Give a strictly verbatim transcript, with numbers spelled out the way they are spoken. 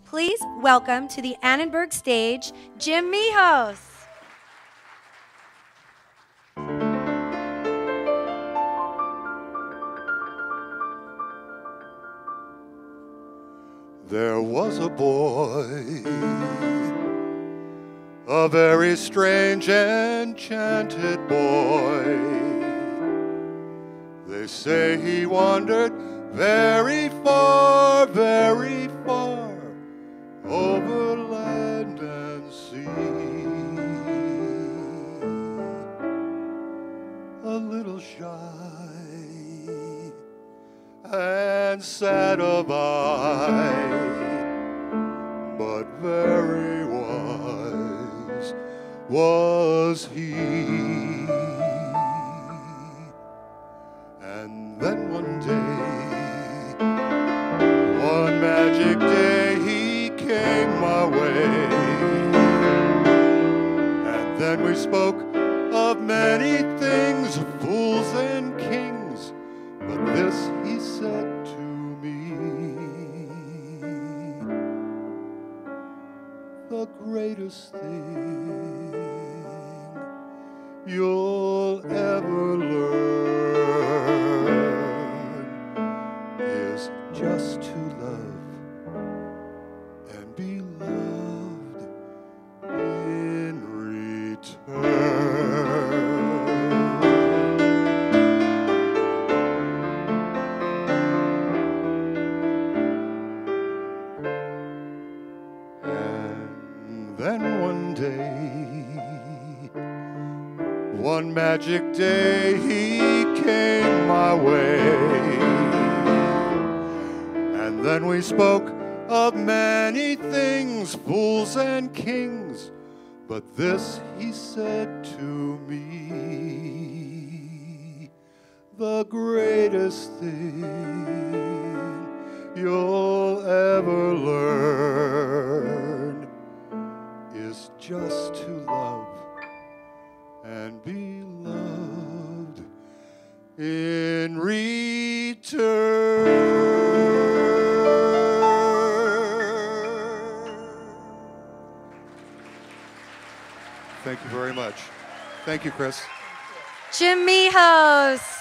Please welcome to the Annenberg stage, Jim Mihos. There was a boy, a very strange, enchanted boy. They say he wandered very far, very far, over land and sea. A little shy and sad of eye, but very wise was he. And then one day, one magic day, he came my way. And then we spoke of many things, fools and kings, but this he said to me: the greatest thing you'll ever learn is just to love and be loved in return. Then one day, one magic day, he came my way. And then we spoke of many things, fools and kings, but this he said to me: the greatest thing you'll ever learn is just to love and be loved in return. Thank you very much. Thank you, Chris. Jim Mihos.